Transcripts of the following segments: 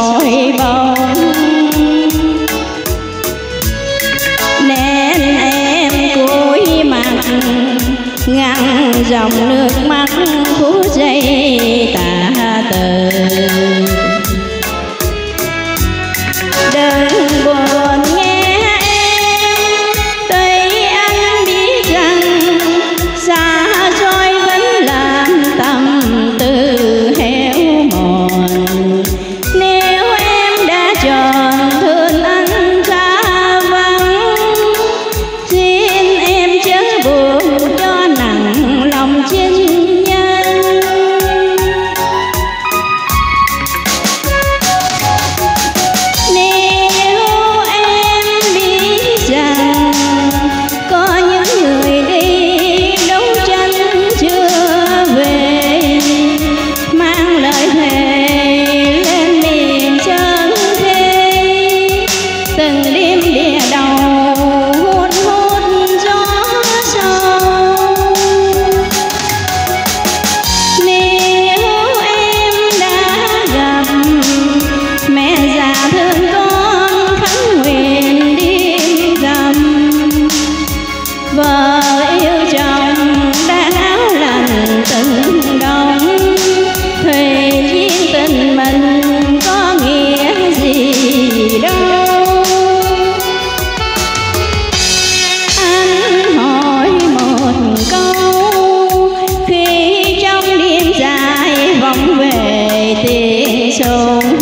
soi bóng. Nên em cúi mặt ngăn dòng nước mắt phút giây tả từ. Đừng buồn nghe em, tuy anh biết rằng xa xôi vẫn làm tâm tư héo mòn. Nếu em đã chọn thương anh xa vắng, xin em chớ buồn cho nặng lòng chinh nhân. Nếu em biết rằng có những người đi đấu tranh chưa về, mang lời thề lên miền chân thế, từng đêm đìa đầu hút hút gió sâu. Nếu em đã gặp mẹ già thương con khấn nguyện đêm rằm, vợ yêu chồng đã áo lành tình đồng, thuê duyên tình mình có nghĩa gì đâu. Anh hỏi một câu khi trong đêm dài vọng về tiếng súng,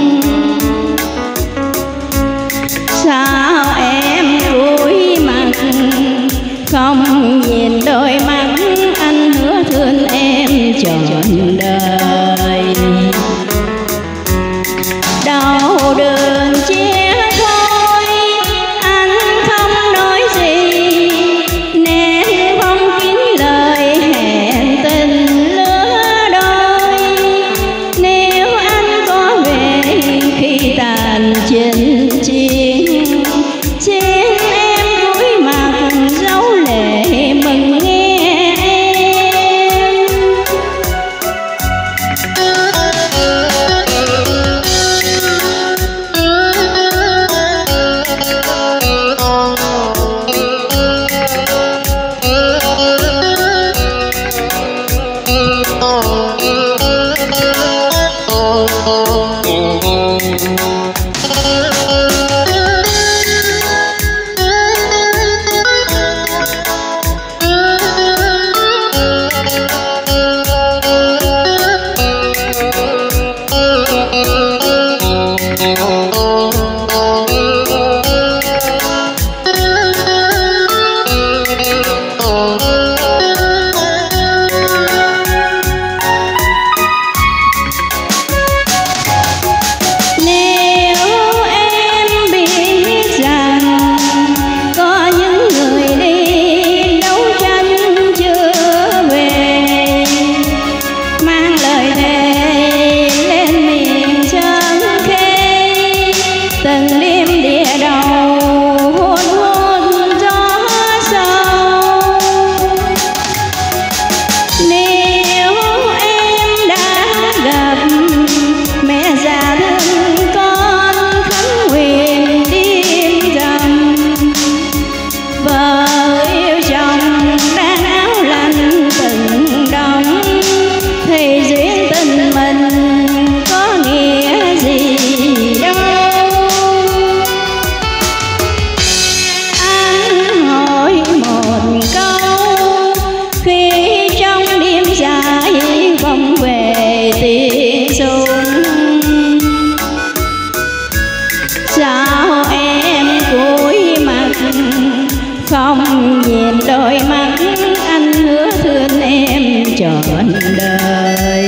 sao em cúi mặt không nhìn đôi mắt anh hứa thương em trọn đời. Đau đường chia thôi anh không nói gì, nên không kín lời hẹn tình lứa đôi. Nếu anh có về khi tàn chinh chiến, xin em cúi mặt dấu lệ mừng nghe em. Không nhìn đôi mắt anh hứa thương em trọn đời.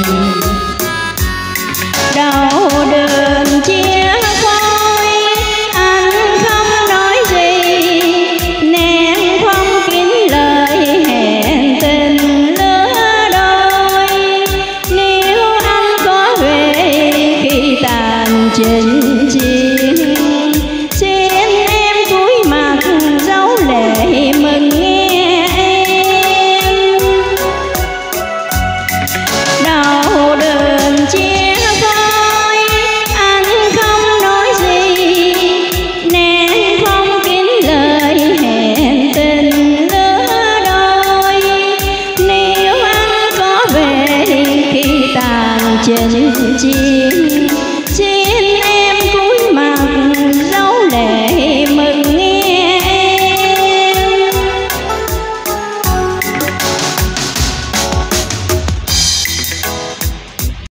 Đau đường chia phôi anh không nói gì, nên không kín lời hẹn tình lứa đôi. Nếu anh có về khi tàn chinh chiến, xin em cúi mặt dấu lệ mừng nghe em. Đau đường chia phôi anh chiến